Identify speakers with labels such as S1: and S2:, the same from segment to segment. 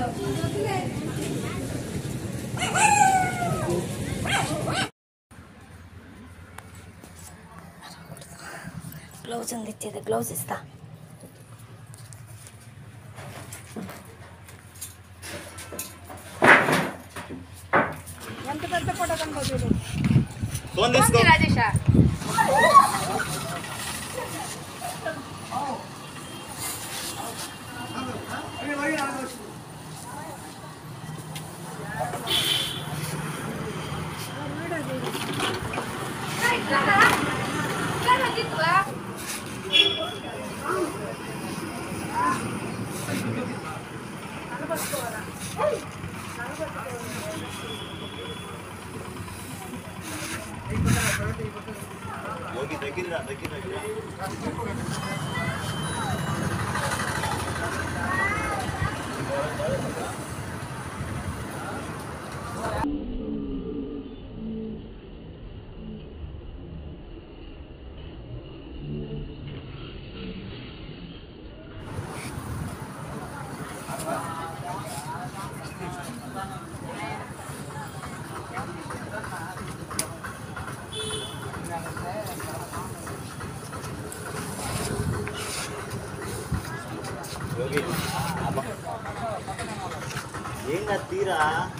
S1: Gloves ఉంది ఇచ్చేది, gloves ఇస్తా. ఎంత పెద్ద ఫోటో కనపడుతుంది రాజేష.
S2: ఏంగా తీరా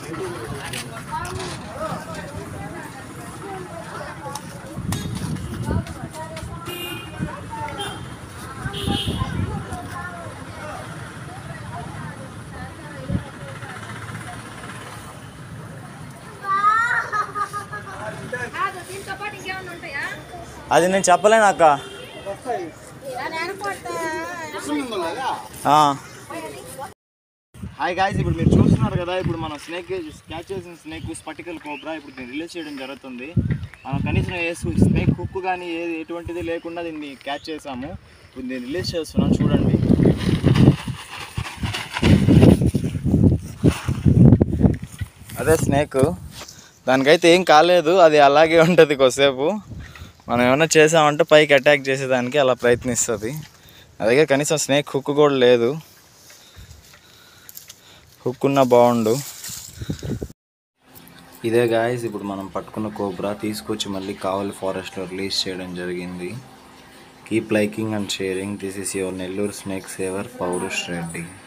S3: అది నేను చెప్పలేను అక్క.
S2: హాయ్ గాయ్స్, ఇప్పుడు మీరు చూస్తున్నారు కదా, ఇప్పుడు మనం క్యాచ్ చేసిన స్నేక్ స్పటికల్ కోబ్రా ఇప్పుడు దీన్ని రిలీజ్ చేయడం జరుగుతుంది. మనం కనీసం స్నేక్ హుక్ కానీ ఎటువంటిది లేకుండా దీన్ని క్యాచ్ చేసాము. ఇప్పుడు దీన్ని రిలీజ్ చేస్తున్నాం, చూడండి.
S3: అదే స్నేక్, దానికైతే ఏం కాలేదు, అది అలాగే ఉంటుంది కొద్దిసేపు. మనం ఏమైనా చేసామంటే పైకి అటాక్ చేసేదానికి అలా ప్రయత్నిస్తుంది. నా దగ్గర కనీసం స్నేక్ హుక్ కూడా లేదు, హుక్ ఉన్నా బాగుండు. ఇదే గాయస్ ఇప్పుడు మనం పట్టుకున్న కోబ్రా తీసుకొచ్చి మళ్ళీ కావలి ఫారెస్ట్లో రిలీజ్ చేయడం జరిగింది. Keep liking and sharing. This is your Nellore snake saver Paurush Reddy.